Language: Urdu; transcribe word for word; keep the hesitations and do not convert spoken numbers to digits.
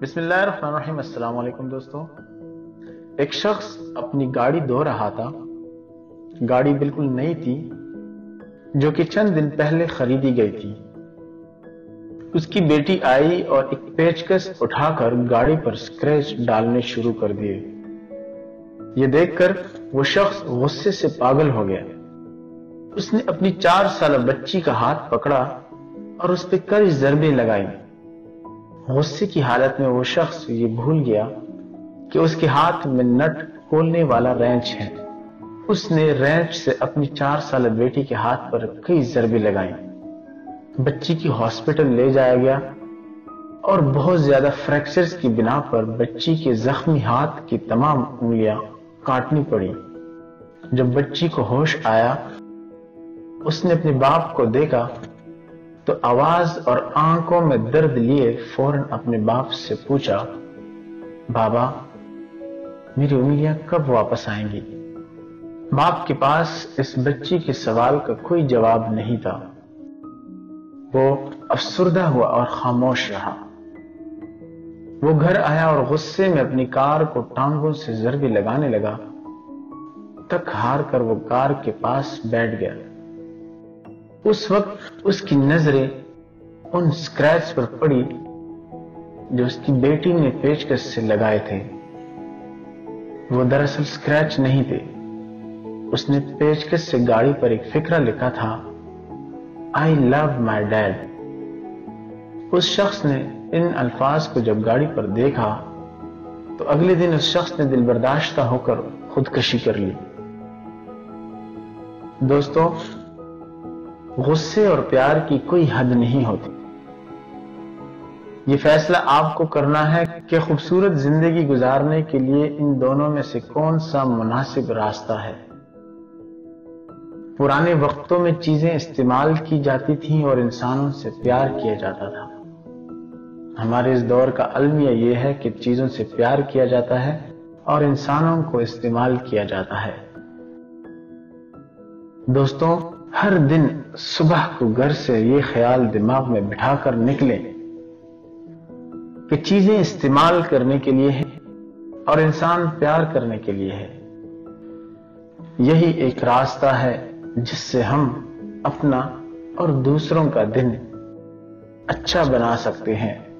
بسم اللہ الرحمن الرحیم۔ السلام علیکم دوستو۔ ایک شخص اپنی گاڑی دھو رہا تھا۔ گاڑی بالکل نئی تھی جو کہ چند دن پہلے خریدی گئی تھی۔ اس کی بیٹی آئی اور ایک پیچکس اٹھا کر گاڑی پر سکریچ ڈالنے شروع کر دیے۔ یہ دیکھ کر وہ شخص غصے سے پاگل ہو گیا۔ اس نے اپنی چار سالہ بچی کا ہاتھ پکڑا اور اس پہ کئی ضربیں لگائی۔ غصے کی حالت میں وہ شخص یہ بھول گیا کہ اس کے ہاتھ میں نٹ کھولنے والا رینچ ہے۔ اس نے رینچ سے اپنی چار سالہ بیٹی کے ہاتھ پر کئی ضربیں لگائیں۔ بچی کی ہاسپٹل لے جایا گیا اور بہت زیادہ فریکچرز کی بنا پر بچی کے زخمی ہاتھ کی تمام انگلیاں کاٹنی پڑی۔ جب بچی کو ہوش آیا، اس نے اپنے باپ کو دیکھا تو آواز اور آنکھوں میں درد لیے فوراً اپنے باپ سے پوچھا، بابا میری انگلیاں کب واپس آئیں گی؟ باپ کے پاس اس بچی کے سوال کا کوئی جواب نہیں تھا۔ وہ افسردہ ہوا اور خاموش رہا۔ وہ گھر آیا اور غصے میں اپنی کار کو ٹانگوں سے ضربیں لگانے لگا۔ تک ہار کر وہ کار کے پاس بیٹھ گیا۔ اس وقت اس کی نظریں ان سکریچ پر پڑی جو اس کی بیٹی نے پیچکس سے لگائے تھے۔ وہ دراصل سکریچ نہیں تھے۔ اس نے پیچکس سے گاڑی پر ایک فقرہ لکھا تھا، I love my dad۔ اس شخص نے ان الفاظ کو جب گاڑی پر دیکھا تو اگلے دن اس شخص نے دل برداشتہ ہو کر خودکشی کر لی۔ دوستو، غصے اور پیار کی کوئی حد نہیں ہوتی۔ یہ فیصلہ آپ کو کرنا ہے کہ خوبصورت زندگی گزارنے کے لیے ان دونوں میں سے کون سا مناسب راستہ ہے۔ پرانے وقتوں میں چیزیں استعمال کی جاتی تھیں اور انسانوں سے پیار کیا جاتا تھا۔ ہمارے اس دور کا المیہ یہ ہے کہ چیزوں سے پیار کیا جاتا ہے اور انسانوں کو استعمال کیا جاتا ہے۔ دوستوں، ہر دن صبح کو گھر سے یہ خیال دماغ میں بٹھا کر نکلیں کہ چیزیں استعمال کرنے کے لیے ہیں اور انسان پیار کرنے کے لیے ہے۔ یہی ایک راستہ ہے جس سے ہم اپنا اور دوسروں کا دن اچھا بنا سکتے ہیں۔